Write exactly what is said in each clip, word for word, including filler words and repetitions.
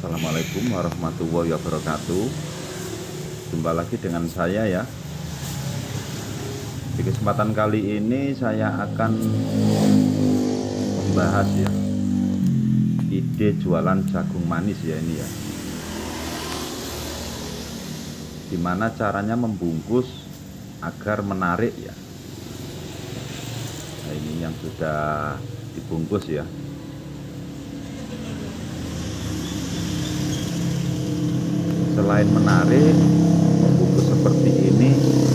Assalamualaikum warahmatullahi wabarakatuh. Jumpa lagi dengan saya ya. Di kesempatan kali ini saya akan membahas ya ide jualan jagung manis ya ini ya. Gimana caranya membungkus agar menarik ya. Nah, ini yang sudah dibungkus ya. Selain menarik, membungkus seperti ini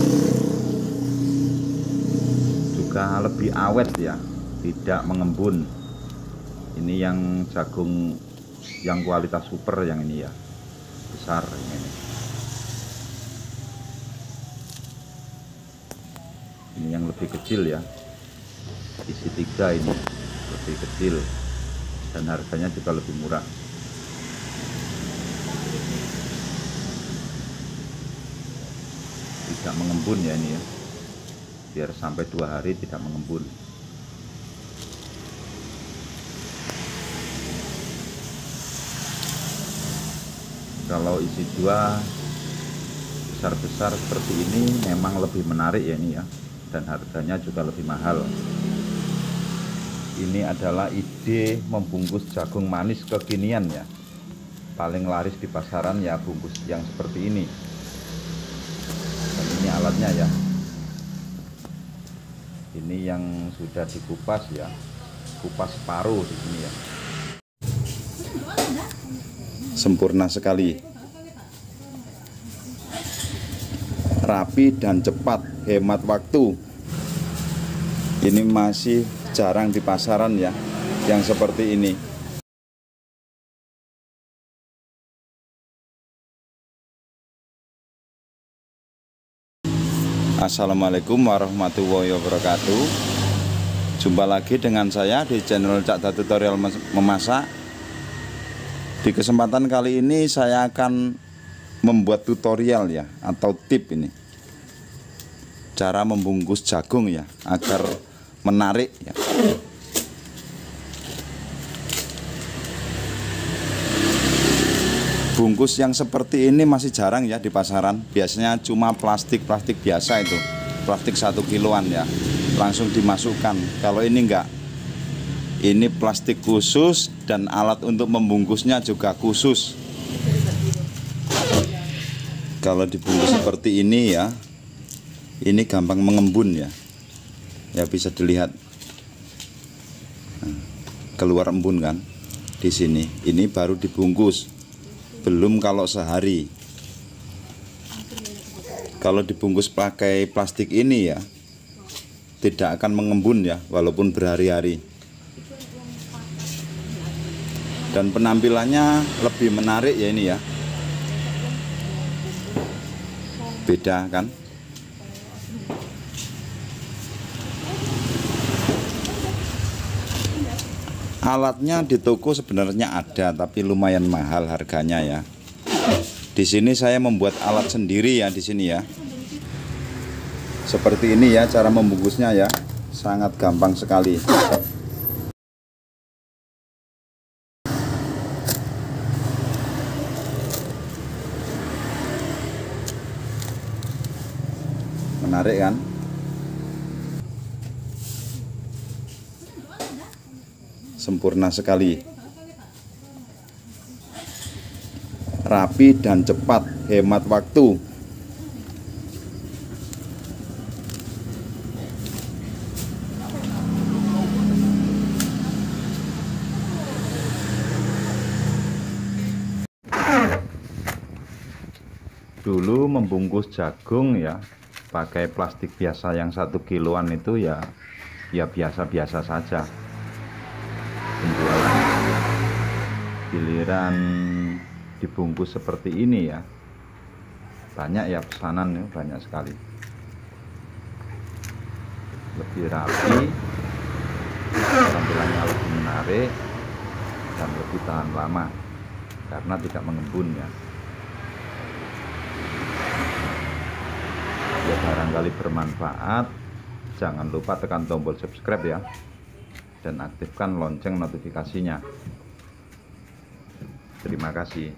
juga lebih awet ya, tidak mengembun. Ini yang jagung yang kualitas super yang ini ya, besar ini. Ini yang lebih kecil ya, isi tiga ini lebih kecil dan harganya juga lebih murah. Tidak mengembun ya ini ya, biar sampai dua hari tidak mengembun. Kalau isi dua besar-besar seperti ini memang lebih menarik ya ini ya, dan harganya juga lebih mahal. Ini adalah ide membungkus jagung manis kekinian ya, paling laris di pasaran ya bungkus yang seperti ini. Dan ini alatnya ya, ini yang sudah dikupas ya, kupas separuh di sini ya, sempurna sekali, rapi dan cepat, hemat waktu. Ini masih jarang di pasaran ya yang seperti ini. Assalamualaikum warahmatullahi wabarakatuh. Jumpa lagi dengan saya di channel Cak Da Tutorial Memasak. Di kesempatan kali ini saya akan membuat tutorial ya, atau tip ini, cara membungkus jagung ya agar menarik ya. Bungkus yang seperti ini masih jarang ya di pasaran. Biasanya cuma plastik-plastik biasa itu, plastik satu kiloan ya, langsung dimasukkan. Kalau ini enggak, ini plastik khusus dan alat untuk membungkusnya juga khusus. Kalau dibungkus seperti ini ya, ini gampang mengembun ya. Ya bisa dilihat, nah, keluar embun kan di sini. Ini baru dibungkus, belum kalau sehari. Kalau dibungkus pakai plastik ini ya, tidak akan mengembun ya, walaupun berhari-hari. Dan penampilannya lebih menarik ya ini ya, beda kan. Alatnya di toko sebenarnya ada, tapi lumayan mahal harganya ya. Di sini saya membuat alat sendiri ya di sini ya. Seperti ini ya cara membungkusnya ya, sangat gampang sekali. Menarik kan? Sempurna sekali, rapi dan cepat, hemat waktu. Dulu membungkus jagung ya pakai plastik biasa yang satu kiloan itu ya, ya biasa-biasa saja penjualan. Giliran dibungkus seperti ini ya, banyak ya pesanan ya, banyak sekali. Lebih rapi, tampilannya lebih menarik dan lebih tahan lama karena tidak mengembun ya. Ya barangkali bermanfaat. Jangan lupa tekan tombol subscribe ya, dan aktifkan lonceng notifikasinya. Terima kasih.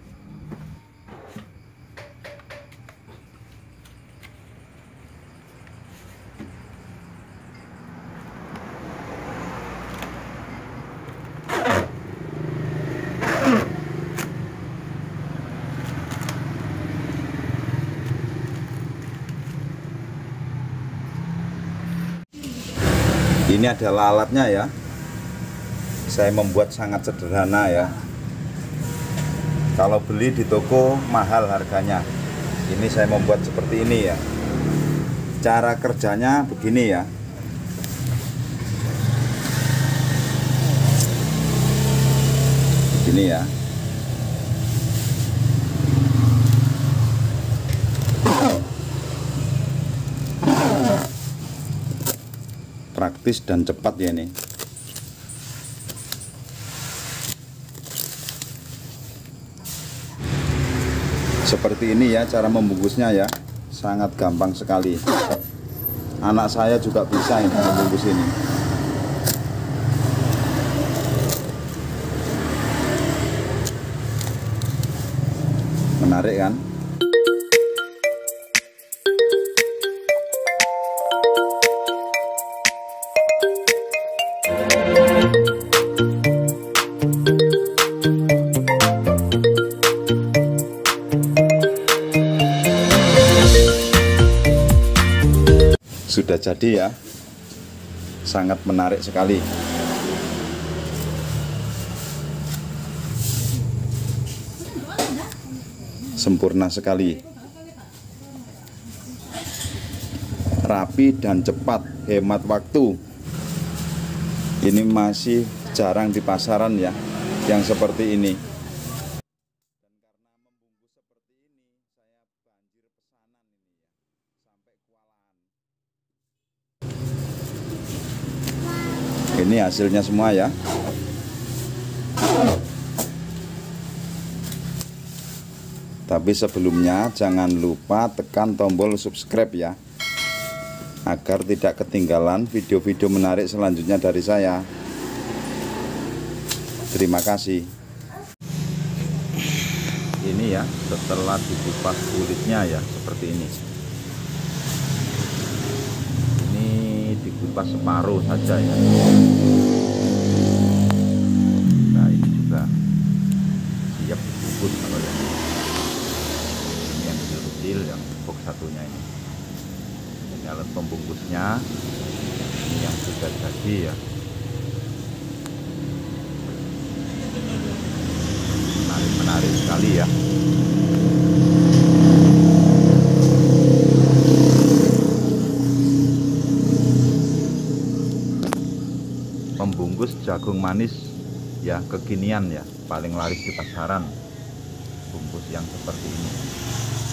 Ini adalah alatnya ya. Saya membuat sangat sederhana ya. Kalau beli di toko mahal harganya. Ini saya membuat seperti ini ya. Cara kerjanya begini ya. Begini ya. Praktis dan cepat ya ini. Seperti ini ya cara membungkusnya ya. Sangat gampang sekali. Anak saya juga bisa ini membungkus ini. Menarik kan? Sudah jadi ya, sangat menarik sekali. Sempurna sekali, rapi dan cepat, hemat waktu. Ini masih jarang di pasaran ya, yang seperti ini. Ini hasilnya semua ya. Tapi sebelumnya jangan lupa tekan tombol subscribe ya, agar tidak ketinggalan video-video menarik selanjutnya dari saya. Terima kasih. Ini ya, setelah dikupas kulitnya ya, seperti ini. Dikupas separuh saja ya. Nah ini juga siap dibungkus. Kalau yang ini yang kecil-kecil, yang box satunya ini. Ini alat pembungkusnya. Ini yang sudah jadi ya. Menarik-menarik sekali ya. Pembungkus jagung manis ya, kekinian ya, paling laris di pasaran, bungkus yang seperti ini.